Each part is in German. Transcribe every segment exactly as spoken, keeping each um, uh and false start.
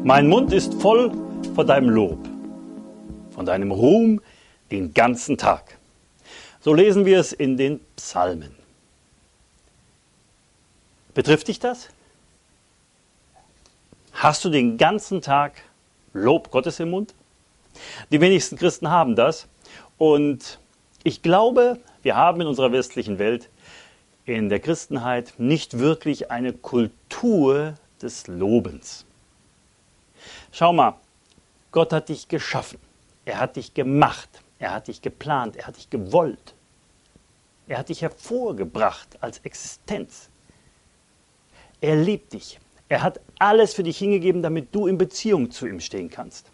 Mein Mund ist voll von deinem Lob, von deinem Ruhm den ganzen Tag. So lesen wir es in den Psalmen. Betrifft dich das? Hast du den ganzen Tag Lob Gottes im Mund? Die wenigsten Christen haben das. Und ich glaube, wir haben in unserer westlichen Welt, in der Christenheit, nicht wirklich eine Kultur des Lobens. Schau mal, Gott hat dich geschaffen. Er hat dich gemacht. Er hat dich geplant. Er hat dich gewollt. Er hat dich hervorgebracht als Existenz. Er liebt dich. Er hat alles für dich hingegeben, damit du in Beziehung zu ihm stehen kannst.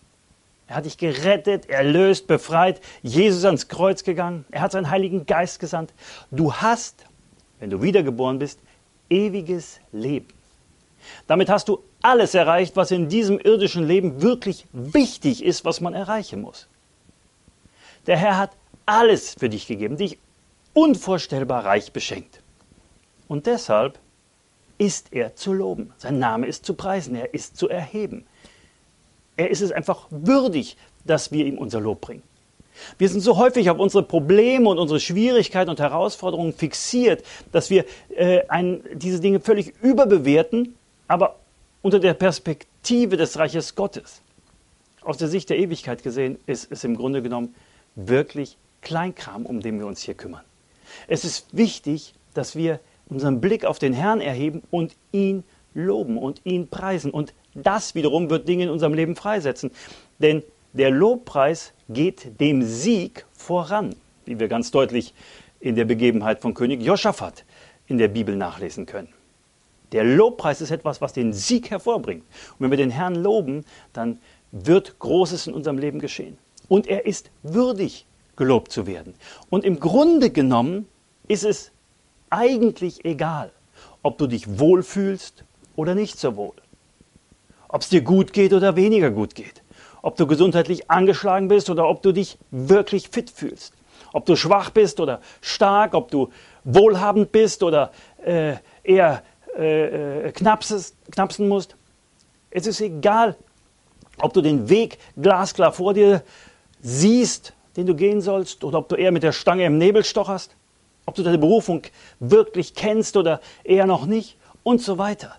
Er hat dich gerettet, erlöst, befreit, Jesus ans Kreuz gegangen. Er hat seinen Heiligen Geist gesandt. Du hast, wenn du wiedergeboren bist, ewiges Leben. Damit hast du alles erreicht, was in diesem irdischen Leben wirklich wichtig ist, was man erreichen muss. Der Herr hat alles für dich gegeben, dich unvorstellbar reich beschenkt. Und deshalb ist er zu loben. Sein Name ist zu preisen, er ist zu erheben. Er ist es einfach würdig, dass wir ihm unser Lob bringen. Wir sind so häufig auf unsere Probleme und unsere Schwierigkeiten und Herausforderungen fixiert, dass wir äh, ein, diese Dinge völlig überbewerten, aber unter der Perspektive des Reiches Gottes. Aus der Sicht der Ewigkeit gesehen ist es im Grunde genommen wirklich Kleinkram, um den wir uns hier kümmern. Es ist wichtig, dass wir unseren Blick auf den Herrn erheben und ihn loben und ihn preisen. Und das wiederum wird Dinge in unserem Leben freisetzen. Denn der Lobpreis geht dem Sieg voran, wie wir ganz deutlich in der Begebenheit von König Josaphat in der Bibel nachlesen können. Der Lobpreis ist etwas, was den Sieg hervorbringt. Und wenn wir den Herrn loben, dann wird Großes in unserem Leben geschehen. Und er ist würdig, gelobt zu werden. Und im Grunde genommen ist es eigentlich egal, ob du dich wohlfühlst oder nicht so wohl. Ob es dir gut geht oder weniger gut geht. Ob du gesundheitlich angeschlagen bist oder ob du dich wirklich fit fühlst. Ob du schwach bist oder stark, ob du wohlhabend bist oder äh, eher äh, knapses, knapsen musst. Es ist egal, ob du den Weg glasklar vor dir siehst, den du gehen sollst, oder ob du eher mit der Stange im Nebel stocherst. Ob du deine Berufung wirklich kennst oder eher noch nicht und so weiter.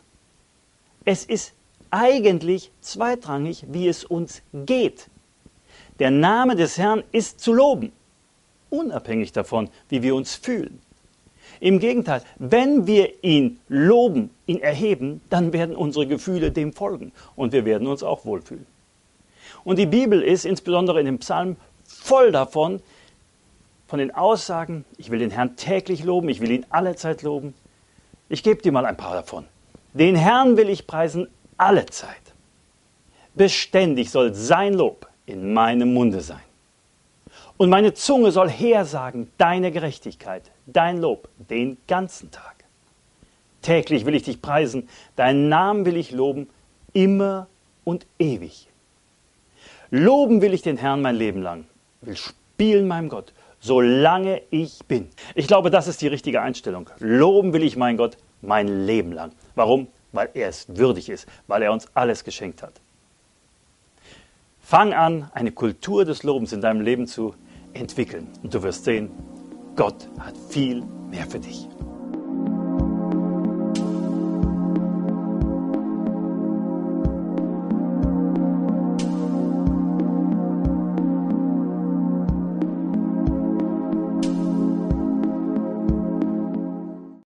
Es ist eigentlich zweitrangig, wie es uns geht. Der Name des Herrn ist zu loben, unabhängig davon, wie wir uns fühlen. Im Gegenteil, wenn wir ihn loben, ihn erheben, dann werden unsere Gefühle dem folgen und wir werden uns auch wohlfühlen. Und die Bibel ist insbesondere in dem Psalm voll davon, von den Aussagen, ich will den Herrn täglich loben, ich will ihn allezeit loben. Ich gebe dir mal ein paar davon. Den Herrn will ich preisen allezeit. Beständig soll sein Lob in meinem Munde sein. Und meine Zunge soll hersagen deine Gerechtigkeit, dein Lob den ganzen Tag. Täglich will ich dich preisen, deinen Namen will ich loben, immer und ewig. Loben will ich den Herrn mein Leben lang, will spielen meinem Gott, solange ich bin. Ich glaube, das ist die richtige Einstellung. Loben will ich meinen Gott mein Leben lang. Warum? Weil er es würdig ist, weil er uns alles geschenkt hat. Fang an, eine Kultur des Lobens in deinem Leben zu entwickeln. Und du wirst sehen, Gott hat viel mehr für dich.